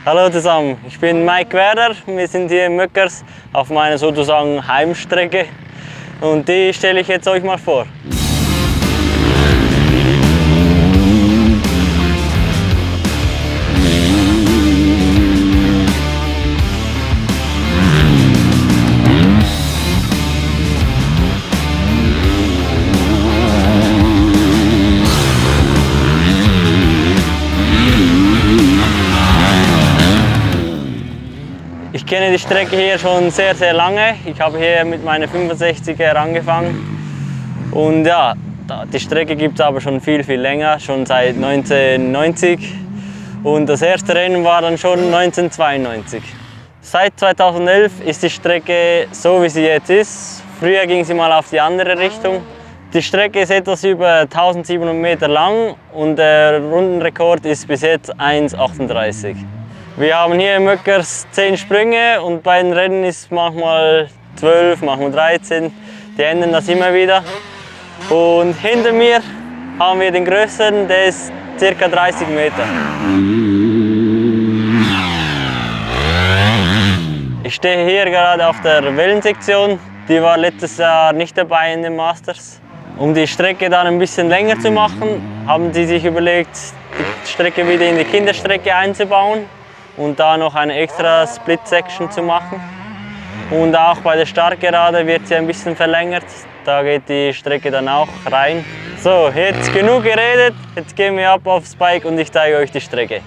Hallo zusammen, ich bin Mike Werder. Wir sind hier in Möckers auf meiner sozusagen Heimstrecke und die stelle ich jetzt euch mal vor. Ich kenne die Strecke hier schon sehr lange. Ich habe hier mit meiner 65er angefangen. Und ja, die Strecke gibt es aber schon viel länger, schon seit 1990. Und das erste Rennen war dann schon 1992. Seit 2011 ist die Strecke so, wie sie jetzt ist. Früher ging sie mal auf die andere Richtung. Die Strecke ist etwas über 1700 Meter lang und der Rundenrekord ist bis jetzt 1,38. Wir haben hier in Möckers 10 Sprünge und bei den Rennen ist manchmal 12, manchmal 13. Die ändern das immer wieder. Und hinter mir haben wir den größten, der ist ca. 30 Meter. Ich stehe hier gerade auf der Wellensektion. Die war letztes Jahr nicht dabei in den Masters. Um die Strecke dann ein bisschen länger zu machen, haben sie sich überlegt, die Strecke wieder in die Kinderstrecke einzubauen und da noch eine extra Split-Section zu machen. Und auch bei der Startgerade wird sie ein bisschen verlängert. Da geht die Strecke dann auch rein. So, jetzt genug geredet. Jetzt gehen wir ab aufs Bike und ich zeige euch die Strecke.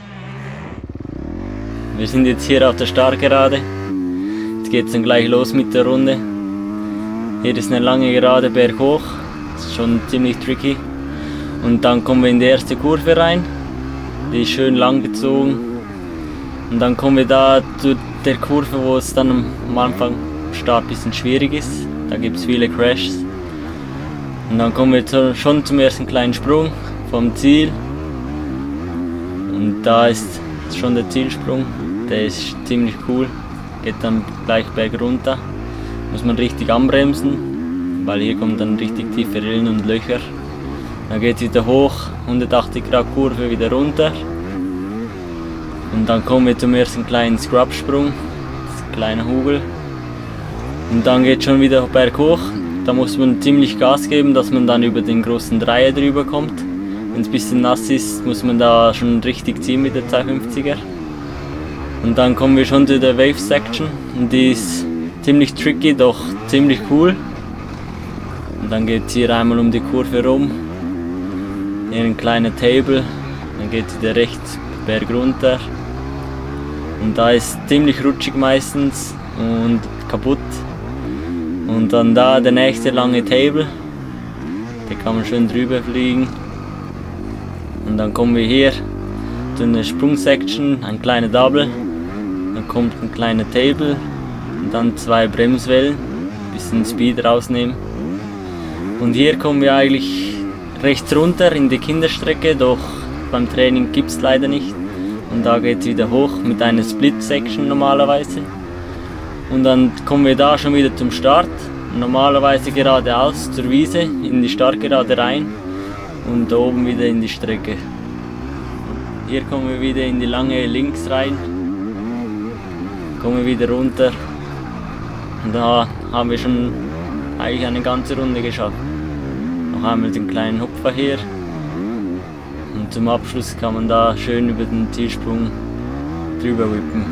Wir sind jetzt hier auf der Startgerade. Jetzt geht es dann gleich los mit der Runde. Hier ist eine lange Gerade berghoch. Das ist schon ziemlich tricky. Und dann kommen wir in die erste Kurve rein. Die ist schön lang gezogen. Und dann kommen wir da zu der Kurve, wo es dann am Anfang am Start ein bisschen schwierig ist. Da gibt es viele Crashs. Und dann kommen wir schon zum ersten kleinen Sprung vom Ziel. Und da ist schon der Zielsprung. Der ist ziemlich cool. Geht dann gleich bergunter. Muss man richtig anbremsen, weil hier kommen dann richtig tiefe Rillen und Löcher. Dann geht es wieder hoch, 180 Grad Kurve wieder runter. Und dann kommen wir zum ersten kleinen Scrub-Sprung, das ist ein kleiner Hügel. Und dann geht es schon wieder berghoch. Da muss man ziemlich Gas geben, dass man dann über den großen Dreier drüber kommt. Wenn es ein bisschen nass ist, muss man da schon richtig ziehen mit der 250er. Und dann kommen wir schon zu der Wave Section. Und die ist ziemlich tricky, doch ziemlich cool. Und dann geht es hier einmal um die Kurve rum. Hier ein kleiner Table. Dann geht es wieder rechts berg runter. Und da ist ziemlich rutschig meistens und kaputt. Und dann da der nächste lange Table. Da kann man schön drüber fliegen. Und dann kommen wir hier zu einer Sprungsection, ein kleiner Double. Dann kommt ein kleiner Table und dann 2 Bremswellen, ein bisschen Speed rausnehmen. Und hier kommen wir eigentlich rechts runter in die Kinderstrecke, doch beim Training gibt es leider nicht. Und da geht es wieder hoch mit einer Split-Section normalerweise. Und dann kommen wir da schon wieder zum Start. Normalerweise geradeaus zur Wiese, in die Startgerade rein und da oben wieder in die Strecke. Hier kommen wir wieder in die lange links rein. Kommen wir wieder runter. Und da haben wir schon eigentlich eine ganze Runde geschafft. Noch einmal den kleinen Hupfer hier. Und zum Abschluss kann man da schön über den Zielsprung drüber whippen.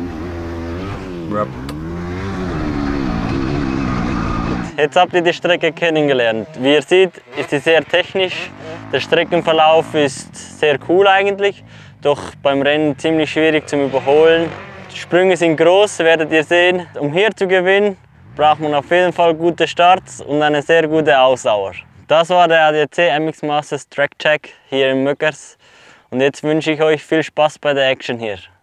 Jetzt habt ihr die Strecke kennengelernt. Wie ihr seht, ist sie sehr technisch. Der Streckenverlauf ist sehr cool eigentlich, doch beim Rennen ziemlich schwierig zum Überholen. Die Sprünge sind groß, werdet ihr sehen. Um hier zu gewinnen, braucht man auf jeden Fall gute Starts und eine sehr gute Ausdauer. Das war der ADAC MX Masters Track Check hier in Möckers und jetzt wünsche ich euch viel Spaß bei der Action hier.